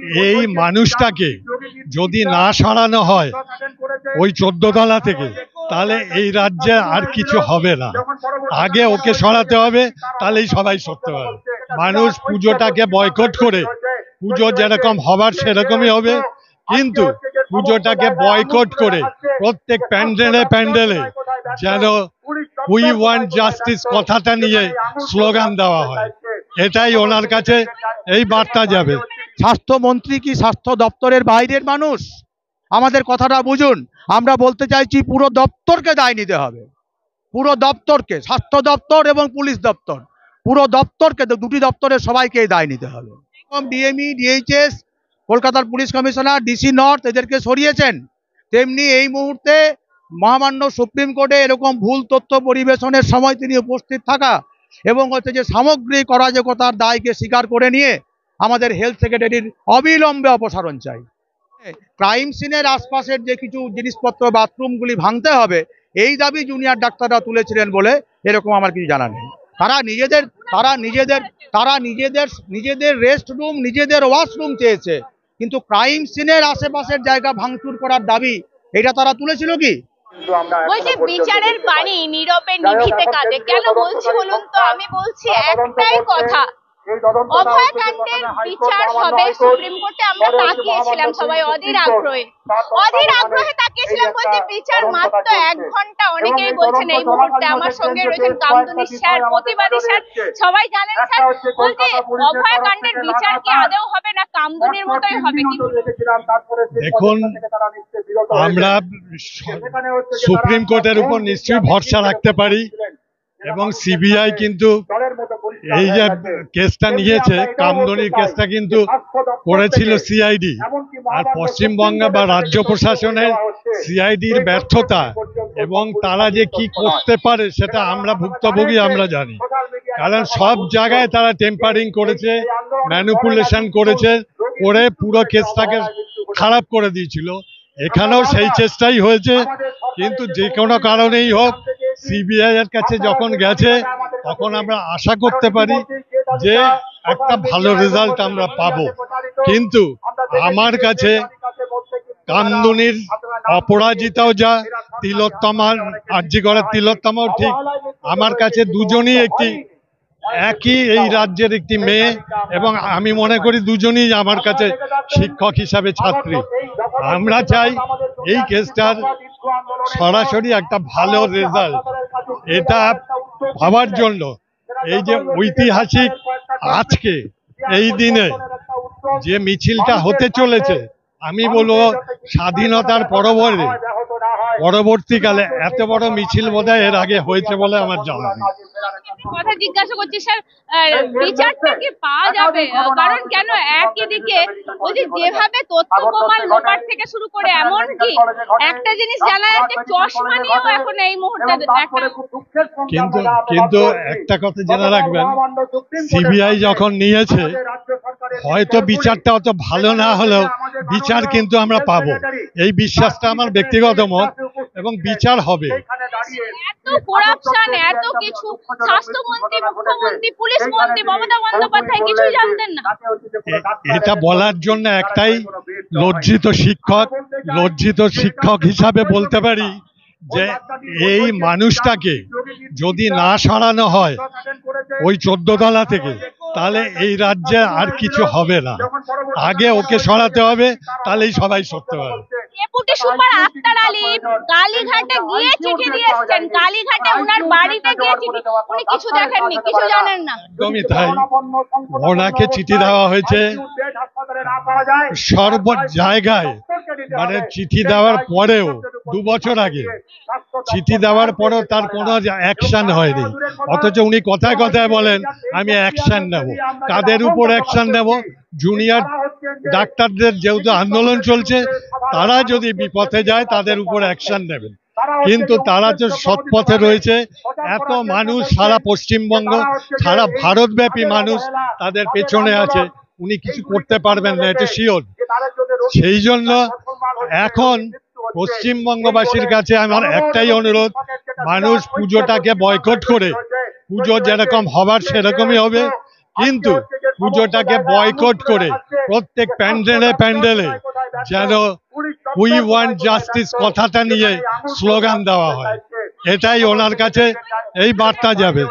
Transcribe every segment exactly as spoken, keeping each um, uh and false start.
এই মানুষটাকে যদি না সরানো হয় ওই চোদ্দ তলা থেকে, তাহলে এই রাজ্যে আর কিছু হবে না। আগে ওকে সরাতে হবে, তাহলেই সবাই সরতে পারবে। মানুষ পুজোটাকে বয়কট করে, পুজো যেরকম হবার সেরকমই হবে, কিন্তু পুজোটাকে বয়কট করে প্রত্যেক প্যান্ডেলে প্যান্ডেলে যেন উই ওয়ান্ট জাস্টিস কথাটা নিয়ে স্লোগান দেওয়া হয়, এটাই ওনার কাছে এই বার্তা যাবে। স্বাস্থ্যমন্ত্রী কি স্বাস্থ্য দপ্তরের বাইরের মানুষ? আমাদের কথাটা বুঝুন। আমরা বলতে চাইছি পুরো দপ্তরকে দায় নিতে হবে, পুরো দপ্তরকে, স্বাস্থ্য দপ্তর এবং পুলিশ দপ্তর, পুরো দপ্তরকে, দুটি দপ্তরের সবাইকে দায় নিতে হবে। ডিএমই, ডিএইচএস, কলকাতার পুলিশ কমিশনার, ডিসি নর্থ এদেরকে সরিয়েছেন, তেমনি এই মুহূর্তে মহামান্য সুপ্রিম কোর্টে এরকম ভুল তথ্য পরিবেশনের সময় তিনি উপস্থিত থাকা এবং হচ্ছে যে সামগ্রিক অরাজকতার দায়কে স্বীকার করে নিয়ে আমাদের হেলথ সেক্রেটারির অবিলম্বে অপসারণ চাই। ক্রাইম সিনের আশপাশের যে কিছু জিনিসপত্র, বাথরুমগুলি ভাঙতে হবে, এই দাবি জুনিয়র ডাক্তাররা তুলেছিলেন বলে এরকম আমার কিছু জানা নেই। তারা নিজেদের তারা নিজেদের তারা নিজেদের নিজেদের রেস্ট রুম, নিজেদের ওয়াশরুম চেয়েছে, কিন্তু ক্রাইম সিনের আশেপাশের জায়গা ভাঙচুর করার দাবি এটা তারা তুলেছিল কি? বলছি বিচারের বাণী নীরবে নিভিতে কাঁদে, কেন বলছি বলুন তো? আমি বলছি একটাই কথা, অভয়াকাণ্ডের বিচার হবে সুপ্রিম কোর্টে। আমরা তাকিয়েছিলাম সবাই অধীর আগ্রহে, অধীর আগ্রহে তাকিয়েছিলাম। বলতে বিচার মাত্র এক ঘন্টা। অনেকেই বলছেন এই মুহূর্তে আমার সঙ্গে রয়েছেন কামদুনি স্যার, প্রতিবাদী স্যার, সবাই জানেন স্যার। বলতে অভয়াকাণ্ডের বিচার কি আদৌ হবে না কামদুনির মতোই হবে? কি দেখুন, আমরা সুপ্রিম কোর্টের উপর নিশ্চয়ই ভরসা রাখতে পারি এবং সিবিআই কিন্তু এই যে কেসটা নিয়েছে, কামদুনির কেসটা কিন্তু করেছিল সিআইডি, আর পশ্চিমবঙ্গ বা রাজ্য প্রশাসনের সিআইডির ব্যর্থতা এবং তারা যে কি করতে পারে সেটা আমরা ভুক্তভোগী, আমরা জানি। কারণ সব জায়গায় তারা টেম্পারিং করেছে, ম্যানিপুলেশন করেছে, করে পুরো কেসটাকে খারাপ করে দিয়েছিল। এখানেও সেই চেষ্টাই হয়েছে, কিন্তু যে কোনো কারণেই হোক সিবিআই এর কাছে যখন গেছে তখন আমরা আশা করতে পারি যে একটা ভালো রেজাল্ট আমরা পাবো। কিন্তু আমার কাছে কামদুনির অপরাজিতাও যা, তিলোত্তমার আরজি করার তিলোত্তমাও ঠিক, আমার কাছে দুজনই একটি একই এই রাজ্যের একটি মেয়ে, এবং আমি মনে করি দুজনই আমার কাছে শিক্ষক হিসাবে ছাত্রী। আমরা চাই এই কেসটার সরাসরি একটা ভালো রেজাল্ট, এটা পাওয়ার জন্য এই যে ঐতিহাসিক আজকে এই দিনে যে মিছিলটা হতে চলেছে, আমি বলবো স্বাধীনতার পরবর্তী পরবর্তীকালে এত বড় মিছিল বোধহয় এর আগে হয়েছে বলে আমার জানা নেই। কথা জিজ্ঞাসা করছি স্যার, বিচারটা কি পাওয়া যাবে? কারণ কেন একই দিকে বলছি যেভাবে তথ্য প্রমাণ লোপাট থেকে শুরু করে এমনকি একটা জিনিস জানা যাচ্ছে চশমা নিয়েও এখন এই মুহূর্তে কিন্তু কিন্তু একটা কথা জেনে রাখবেন, সিবিআই যখন নিয়েছে হয়তো বিচারটা অত ভালো না হলেও বিচার কিন্তু আমরা পাবো, এই বিশ্বাসটা আমার ব্যক্তিগত মত, এবং বিচার হবে। এত করাপশন, এত কিছু, স্বাস্থ্যমন্ত্রী, মুখ্যমন্ত্রী, পুলিশ মন্ত্রী মমতা বন্দ্যোপাধ্যায় কিছুই জানতেন না। এটা বলার জন্য একটাই লজ্জিত শিক্ষক, লজ্জিত শিক্ষক হিসাবে বলতে পারি যে এই মানুষটাকে যদি না সরানো হয় ওই চোদ্দ তলা থেকে, তাহলে এই রাজ্যে আর কিছু হবে না। আগে ওকে সরাতে হবে, তাহলেই সবাই সরতে পারবে। ডেপুটি সুপার আক্তার আলী কালীঘাটে গিয়ে চিঠি দিয়েছেন, কালীঘাটে ওনার বাড়িতে গিয়ে চিঠি, উনি কিছু দেখেননি, কিছু জানেন না। একদমই তাই, ওনাকে চিঠি দেওয়া হয়েছে সর্ব জায়গায়, মানে চিঠি দেওয়ার পরেও দু বছর আগে চিঠি দেওয়ার পরেও তার কোনো অ্যাকশন হয়নি, অথচ উনি কথায় কথায় বলেন আমি অ্যাকশন নেব। কাদের উপর অ্যাকশন নেব? জুনিয়র ডাক্তারদের যেহেতু আন্দোলন চলছে, তারা যদি বিপথে যায় তাদের উপর অ্যাকশন নেবেন, কিন্তু তারা তো সৎপথে রয়েছে। এত মানুষ সারা পশ্চিমবঙ্গ, সারা ভারতব্যাপী মানুষ তাদের পেছনে আছে, উনি কিছু করতে পারবেন না, এটা শিওর। সেই জন্য এখন পশ্চিমবঙ্গবাসীর কাছে আমার একটাই অনুরোধ, মানুষ পুজোটাকে বয়কট করে, পুজো যেরকম হবার সেরকমই হবে, কিন্তু পুজোটাকে বয়কট করে প্রত্যেক প্যান্ডেলে প্যান্ডেলে যেন উই ওয়ান্ট জাস্টিস কথাটা নিয়ে স্লোগান দেওয়া হয়, এটাই ওনার কাছে এই বার্তা যাবে।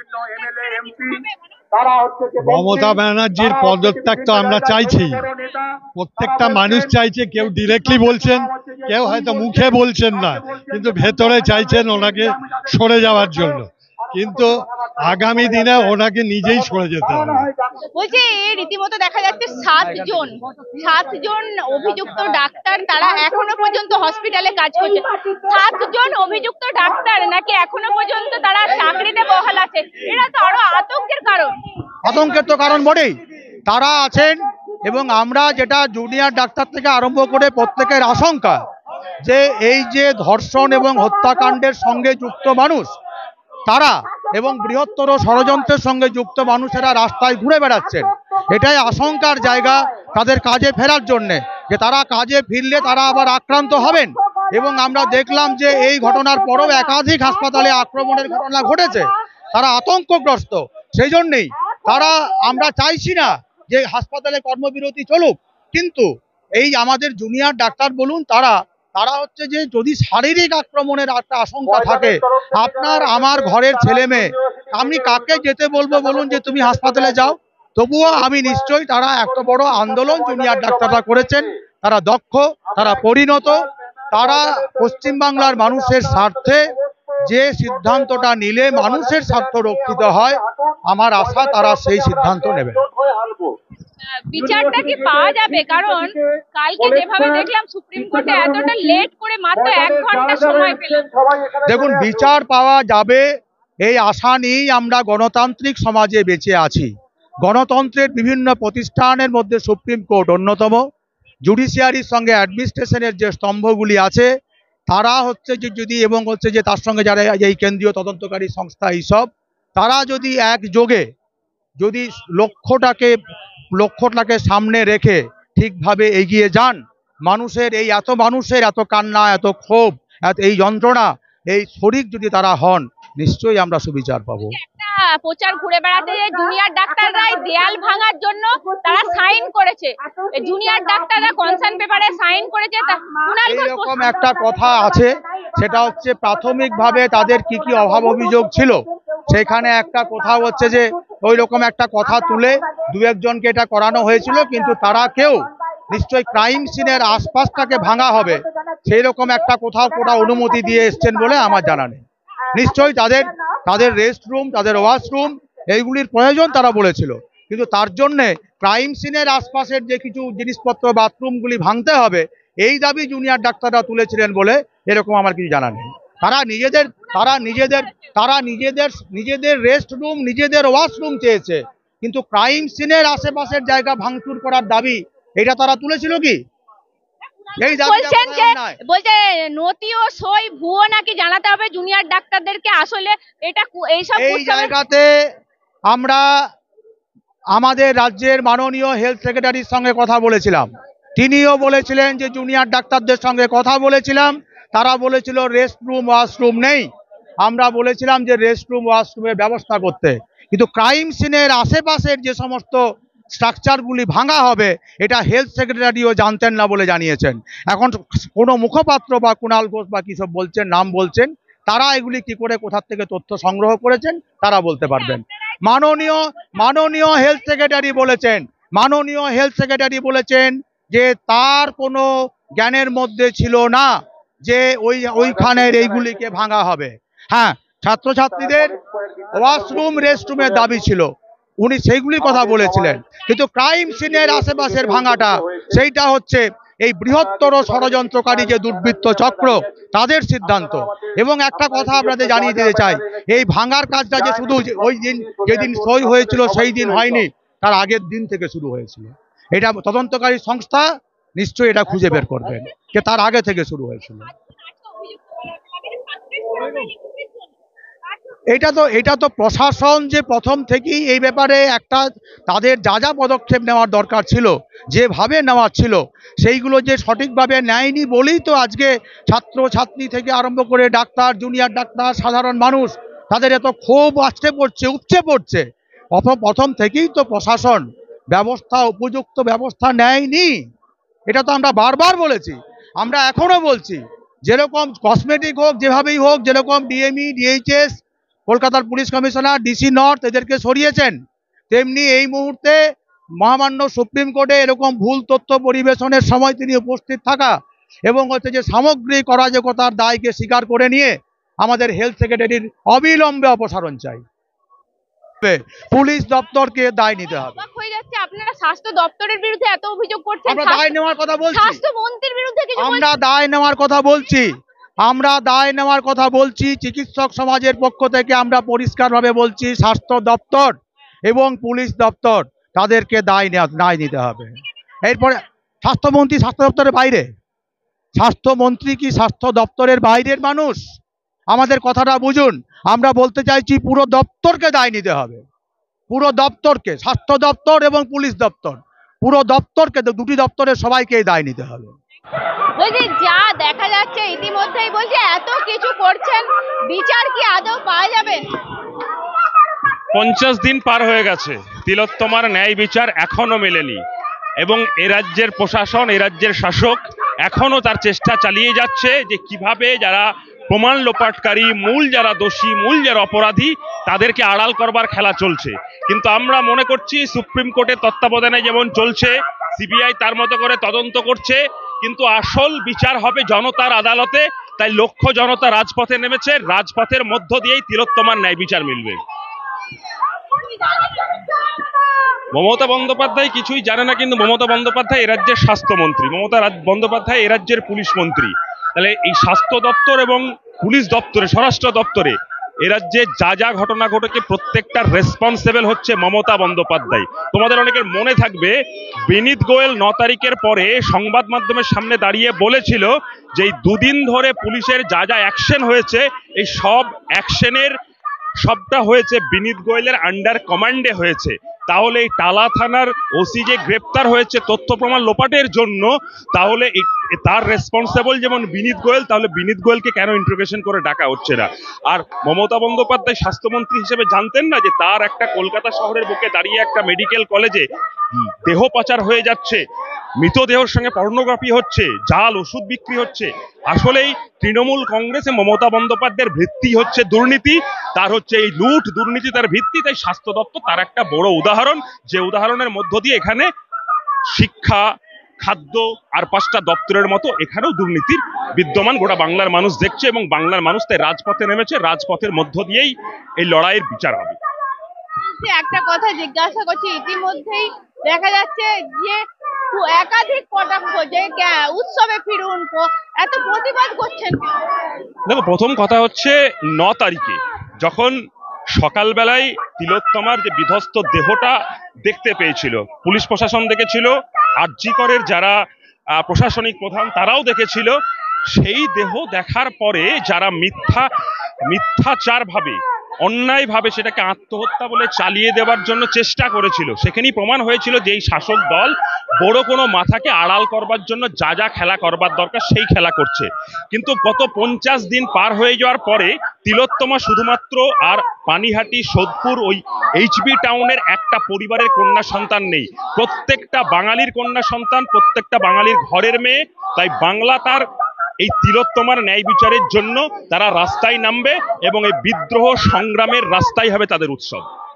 মমতা ব্যানার্জির পদত্যাগ তো আমরা চাইছি, প্রত্যেকটা মানুষ চাইছে, কেউ ডিরেক্টলি বলছেন, কেউ হয়তো মুখে বলছেন না, কিন্তু ভেতরে চাইছেন ওনাকে সরে যাওয়ার জন্য, কিন্তু আগামী দিনে ওনাকে নিজেই সরে যেতে হবে। বলছি রীতিমতো দেখা যাচ্ছে সাতজন সাতজন অভিযুক্ত ডাক্তার তারা এখনো পর্যন্ত হসপিটালে কাজ করছে। সাতজন অভিযুক্ত ডাক্তার নাকি এখনো পর্যন্ত তারা চাকরিতে বহাল আছে, এটা তো আরো আতঙ্কের কারণ। আতঙ্কের তো কারণ বটেই, তারা আছেন এবং আমরা যেটা জুনিয়র ডাক্তার থেকে আরম্ভ করে প্রত্যেকের আশঙ্কা যে এই যে ধর্ষণ এবং হত্যাকাণ্ডের সঙ্গে যুক্ত মানুষ তারা এবং বৃহত্তর ষড়যন্ত্রের সঙ্গে যুক্ত মানুষেরা রাস্তায় ঘুরে বেড়াচ্ছেন, এটাই আশঙ্কার জায়গা তাদের কাজে ফেরার জন্যে, যে তারা কাজে ফিরলে তারা আবার আক্রান্ত হবেন। এবং আমরা দেখলাম যে এই ঘটনার পরেও একাধিক হাসপাতালে আক্রমণের ঘটনা ঘটেছে, তারা আতঙ্কগ্রস্ত। সেই জন্যেই তারা, আমরা চাইছি না যে হাসপাতালে কর্মবিরতি চলুক, কিন্তু এই আমাদের জুনিয়র ডাক্তার বলুন তারা তারা হচ্ছে যে যদি শারীরিক আক্রমণের একটা আশঙ্কা থাকে, আপনার আমার ঘরের ছেলে মেয়ে, আমি কাকে যেতে বলবো বলুন যে তুমি হাসপাতালে যাও? তবুও আমি নিশ্চয়ই, তারা এত বড় আন্দোলন জুনিয়র ডাক্তাররা করেছেন, তারা দক্ষ, তারা পরিণত, তারা পশ্চিমবাংলার মানুষের স্বার্থে যে সিদ্ধান্তটা নিলে মানুষের স্বার্থ রক্ষিত হয়, আমার আশা তারা সেই সিদ্ধান্ত নেবে। বিচারটা কি পাওয়া যাবে? কারণ কালকে যেভাবে দেখলাম সুপ্রিম কোর্টে এতটা লেট করে মাত্র এক ঘন্টা সময় পেলেন। দেখুন, বিচার পাওয়া যাবে এই আশা নিয়েই আমরা গণতান্ত্রিক সমাজে বেঁচে আছি। গণতন্ত্রের বিভিন্ন প্রতিষ্ঠানের মধ্যে সুপ্রিম কোর্ট অন্যতম। জুডিশিয়ারির সঙ্গে অ্যাডমিনিস্ট্রেশনের যে স্তম্ভগুলি আছে তারা হচ্ছে যে যদি, এবং হচ্ছে যে তার সঙ্গে যারা এই কেন্দ্রীয় তদন্তকারী সংস্থা, এইসব তারা যদি একযোগে যদি লক্ষ্যটাকে লক্ষ্যটাকে সামনে রেখে ঠিকভাবে এগিয়ে যান, মানুষের এই এত মানুষের এত কান্না, এত ক্ষোভ, এত এই যন্ত্রণা, এই শরিক যদি তারা হন, নিশ্চয়ই আমরা সুবিচার পাবো। একটা প্রচার ঘুরে বেড়াতে যে জুনিয়র ডাক্তাররাই দেয়াল ভাঙার জন্য তারা সাইন করেছে, জুনিয়র ডাক্তাররা কনসার্ন পেপারে সাইন করেছে। এরকম একটা কথা আছে, সেটা হচ্ছে প্রাথমিকভাবে তাদের কি কি অভাব অভিযোগ ছিল, সেখানে একটা কথা হচ্ছে যে ওই রকম একটা কথা তুলে দু একজনকে এটা করানো হয়েছিল, কিন্তু তারা কেউ নিশ্চয়ই ক্রাইম সিনের আশপাশটাকে ভাঙা হবে সেই রকম একটা কোথাও কোথাও অনুমতি দিয়ে এসছেন বলে আমার জানা নেই। নিশ্চয়ই তাদের তাদের রেস্ট রুম, তাদের ওয়াশরুম, এইগুলির প্রয়োজন তারা বলেছিল, কিন্তু তার জন্যে ক্রাইম সিনের আশপাশের যে কিছু জিনিসপত্র, বাথরুমগুলি ভাঙতে হবে, এই দাবি জুনিয়র ডাক্তাররা তুলেছিলেন বলে এরকম আমার কিছু জানা নেই। তারা নিজেদের তারা নিজেদের তারা নিজেদের নিজেদের রেস্ট রুম, নিজেদের ওয়াশরুম চেয়েছে, কিন্তু ক্রাইম সিনের আশেপাশের জায়গা ভাঙচুর করার দাবি এটা তারা তুলেছিল কি? এই বলছেন যে বলছে নথি ও সই ভুয়ো নাকি জানাতে হবে জুনিয়র ডাক্তারদেরকে, আসলে এটা এইসব এই জায়গাতে আমরা আমাদের রাজ্যের মাননীয় হেলথ সেক্রেটারির সঙ্গে কথা বলেছিলাম, তিনিও বলেছিলেন যে জুনিয়র ডাক্তারদের সঙ্গে কথা বলেছিলাম, তারা বলেছিল রেস্ট রুম ওয়াশরুম নেই। আমরা বলেছিলাম যে রেস্ট রুম ওয়াশরুমের ব্যবস্থা করতে, কিন্তু ক্রাইম সিনের আশেপাশের যে সমস্ত স্ট্রাকচারগুলি ভাঙা হবে এটা হেলথ সেক্রেটারিও জানতেন না বলে জানিয়েছেন। এখন কোনো মুখপাত্র বা কুণাল ঘোষ বা কী সব বলছেন, নাম বলছেন, তারা এগুলি কি করে কোথা থেকে তথ্য সংগ্রহ করেছেন তারা বলতে পারবেন। মাননীয় মাননীয় হেলথ সেক্রেটারি বলেছেন মাননীয় হেলথ সেক্রেটারি বলেছেন যে তার কোনো জ্ঞানের মধ্যে ছিল না যে ওই ওইখানের এইগুলিকে ভাঙা হবে। হ্যাঁ, ছাত্রছাত্রীদের ওয়াশরুম, রেস্টরুমের দাবি ছিল, উনি সেইগুলির কথা বলেছিলেন, কিন্তু ক্রাইম সিনের আশেপাশের ভাঙাটা সেইটা হচ্ছে এই বৃহত্তর ষড়যন্ত্রকারী যে দুর্বৃত্ত চক্র তাদের সিদ্ধান্ত। এবং একটা কথা আপনাদের জানিয়ে দিতে চাই, এই ভাঙার কাজটা যে শুধু ওই দিন যেদিন সই হয়েছিল সেই দিন হয়নি, তার আগের দিন থেকে শুরু হয়েছিল। এটা তদন্তকারী সংস্থা নিশ্চয়ই এটা খুঁজে বের করবেন যে তার আগে থেকে শুরু হয়েছিল। এটা তো এটা তো প্রশাসন যে প্রথম থেকেই এই ব্যাপারে একটা তাদের যা যা পদক্ষেপ নেওয়ার দরকার ছিল, যেভাবে নেওয়ার ছিল, সেইগুলো যে সঠিকভাবে নেয়নি বলেই তো আজকে ছাত্র ছাত্রী থেকে আরম্ভ করে ডাক্তার, জুনিয়র ডাক্তার, সাধারণ মানুষ, তাদের এত ক্ষোভ আসতে পড়ছে, উপচে পড়ছে। অপ- প্রথম থেকেই তো প্রশাসন ব্যবস্থা উপযুক্ত ব্যবস্থা নেয়নি। এটা তো আমরা বারবার বলেছি, আমরা এখনো বলছি। যেরকম কসমেটিক হোক, যেভাবেই হোক, যেরকম ডিএমই ডিএইচএস কলকাতার পুলিশ কমিশনার ডিসি নর্থ এদেরকে সরিয়েছেন, তেমনি এই মুহূর্তে মহামান্য সুপ্রিম কোর্টে এরকম ভুল তথ্য পরিবেশনের সময় তিনি উপস্থিত থাকা এবং হচ্ছে যে সামগ্রিক অরাজকতার দায়কে স্বীকার করে নিয়ে আমাদের হেলথ সেক্রেটারির অবিলম্বে অপসারণ চাই। পুলিশ দপ্তরকে দায় নিতে হবে। অবাক হয়ে যাচ্ছে, আপনারা স্বাস্থ্য দপ্তরের বিরুদ্ধে এত অভিযোগ করছেন, আমরা দায় নেওয়ার কথা বলছি, স্বাস্থ্যমন্ত্রীর বিরুদ্ধে কিছু আমরা দায় নেওয়ার কথা বলছি, আমরা দায় নেওয়ার কথা বলছি। চিকিৎসক সমাজের পক্ষ থেকে আমরা পরিষ্কারভাবে বলছি, স্বাস্থ্য দপ্তর এবং পুলিশ দপ্তর তাদেরকে দায় নেওয়া দায় নিতে হবে। এরপরে স্বাস্থ্যমন্ত্রী স্বাস্থ্য দপ্তরের বাইরে, স্বাস্থ্যমন্ত্রী কি স্বাস্থ্য দপ্তরের বাইরের মানুষ? আমাদের কথাটা বুঝুন। আমরা বলতে চাইছি পুরো দপ্তরকে দায় নিতে হবে, পুরো দপ্তরকে, স্বাস্থ্য দপ্তর এবং পুলিশ দপ্তর, পুরো দপ্তরকে, দুটি দপ্তরের সবাইকে দায় নিতে হবে। বলছি যা দেখা যাচ্ছে ইতিমধ্যেই, বলছে এত কিছু করছেন, বিচার কি আদৌ পাওয়া যাবে? পঞ্চাশ দিন পার হয়ে গেছে, তিলোত্তমার ন্যায় বিচার এখনো মেলেনি এবং এ রাজ্যের প্রশাসন, এ রাজ্যের শাসক এখনো তার চেষ্টা চালিয়ে যাচ্ছে যে কিভাবে যারা প্রমাণ লোপাটকারী, মূল যারা দোষী, মূল যারা অপরাধী, তাদেরকে আড়াল করবার খেলা চলছে। কিন্তু আমরা মনে করছি সুপ্রিম কোর্টের তত্ত্বাবধানে যেমন চলছে, সিবিআই তার মতো করে তদন্ত করছে, কিন্তু আসল বিচার হবে জনতার আদালতে। তাই লক্ষ জনতা রাজপথে নেমেছে, রাজপথের মধ্য দিয়েই তিলোত্তমার ন্যায় বিচার মিলবে। মমতা বন্দ্যোপাধ্যায় কিছুই জানে না, কিন্তু মমতা বন্দ্যোপাধ্যায় এ রাজ্যের স্বাস্থ্যমন্ত্রী, মমতা বন্দ্যোপাধ্যায় এ রাজ্যের পুলিশ মন্ত্রী। তাহলে এই স্বাস্থ্য দপ্তর এবং পুলিশ দপ্তরে, স্বরাষ্ট্র দপ্তরে এ রাজ্যে যা যা ঘটনা ঘটেছে প্রত্যেকটার রেসপন্সিবল হচ্ছে মমতা বন্দ্যোপাধ্যায়। তোমাদের অনেকের মনে থাকবে, বিনীত গোয়েল ন তারিখের পরে সংবাদ মাধ্যমের সামনে দাঁড়িয়ে বলেছিল যে এই দুদিন ধরে পুলিশের যা যা অ্যাকশন হয়েছে, এই সব অ্যাকশনের সবটা হয়েছে বিনীত গোয়েলের আন্ডার কমান্ডে হয়েছে। তাহলে এই টালা থানার ওসি যে গ্রেপ্তার হয়েছে তথ্য প্রমাণ লোপাটের জন্য, তাহলে তার রেসপন্সিবল যেমন বিনীত গোয়েল, তাহলে বিনীত গোয়েলকে কেন ইন্ট্রোগেশন করে ডাকা হচ্ছে না? আর মমতা বন্দ্যোপাধ্যায় স্বাস্থ্যমন্ত্রী হিসেবে জানতেন না যে তার একটা কলকাতা শহরের বুকে দাঁড়িয়ে একটা মেডিকেল কলেজে দেহ পাচার হয়ে যাচ্ছে, মৃতদেহের সঙ্গে পর্নোগ্রাফি হচ্ছে, জাল ওষুধ বিক্রি হচ্ছে। আসলেই তৃণমূল কংগ্রেসে মমতা বন্দ্যোপাধ্যায়ের ভিত্তি হচ্ছে দুর্নীতি, তার হচ্ছে এই লুট দুর্নীতি তার ভিত্তি। তাই স্বাস্থ্য দপ্তর তার একটা বড় উদাহরণ, যে উদাহরণের মধ্য দিয়ে এখানে শিক্ষা, খাদ্য আর পাঁচটা দপ্তরের মতো এখানেও দুর্নীতির বিদ্যমান গোটা বাংলার মানুষ দেখছে এবং বাংলার মানুষ তাই রাজপথে নেমেছে। রাজপথের মধ্য দিয়েই এই লড়াইয়ের বিচার হবে। একটা কথা জিজ্ঞাসা করছি, ইতিমধ্যেই দেখা যাচ্ছে যে একাধিক কটাক্ষ, যে উৎসবে ফিরুন, এত প্রতিবাদ করছেন। দেখো, প্রথম কথা হচ্ছে ন তারিখে যখন সকালবেলায় তিলোত্তমার যে বিধ্বস্ত দেহটা দেখতে পেয়েছিল, পুলিশ প্রশাসন দেখেছিল, আরজি করের যারা প্রশাসনিক প্রধান তারাও দেখেছিল, সেই দেহ দেখার পরে যারা মিথ্যা মিথ্যাচার ভাবে, অন্যায় ভাবে সেটাকে আত্মহত্যা বলে চালিয়ে দেওয়ার জন্য চেষ্টা করেছিল, সেখানেই প্রমাণ হয়েছিল যে এই শাসক দল বড় কোনো মাথাকে আড়াল করবার জন্য যা যা খেলা করবার দরকার সেই খেলা করছে। কিন্তু গত পঞ্চাশ দিন পার হয়ে যাওয়ার পরে তিলোত্তমা শুধুমাত্র আর পানিহাটি, সোদপুর, ওই এইচবি টাউনের একটা পরিবারের কন্যা সন্তান নেই, প্রত্যেকটা বাঙালির কন্যা সন্তান, প্রত্যেকটা বাঙালির ঘরের মেয়ে। তাই বাংলা তার এই তিলোত্তমার ন্যায় বিচারের জন্য তারা রাস্তায় নামবে এবং এই বিদ্রোহ সংগ্রামের রাস্তাই হবে তাদের উৎসব।